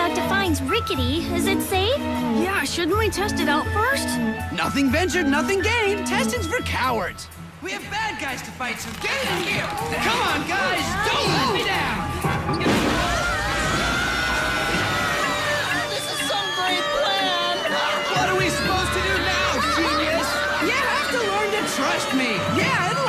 about defines rickety. Is it safe? Yeah, shouldn't we test it out first? Nothing ventured, nothing gained. Testing's for cowards. We have bad guys to fight, so get in here. Come on, guys, don't let me down. This is some great plan! What are we supposed to do now, genius? You have to learn to trust me. Yeah,